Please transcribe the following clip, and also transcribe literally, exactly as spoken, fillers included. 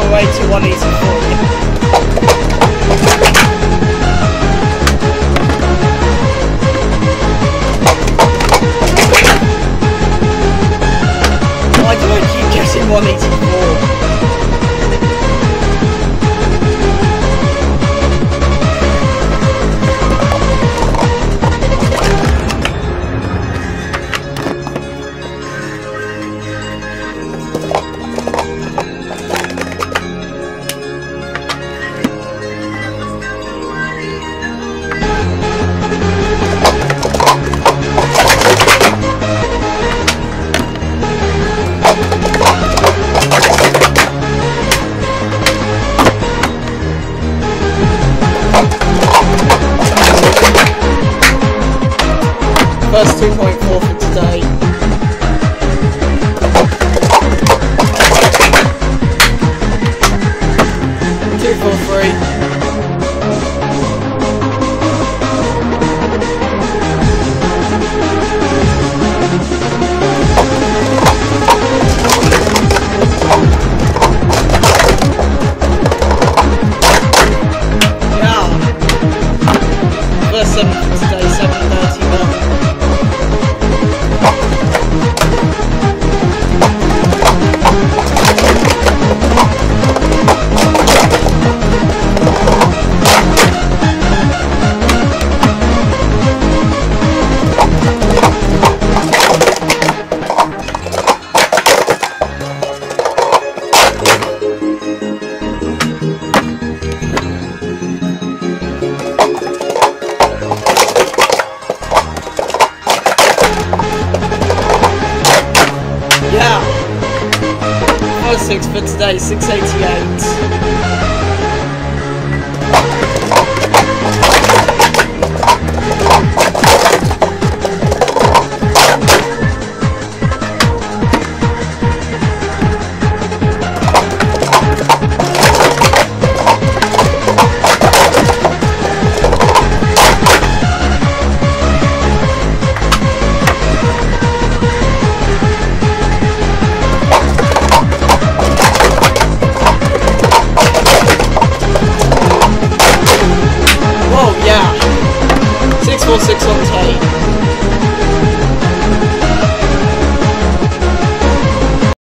the way to one eighty-four. Why do I keep guessing one eighty-four? First two point four for today. two four three. Yeah. First seven for today, seven thirty-one. Yeah, first six for today, six eighty-eight. Whoa, yeah, six four six on tape.